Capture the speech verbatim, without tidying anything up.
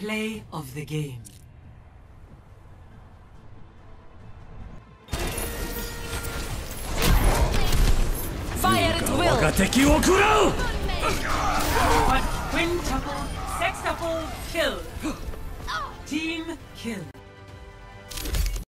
Play of the game. Fire at will! But quintuple, sextuple kill. Team kill.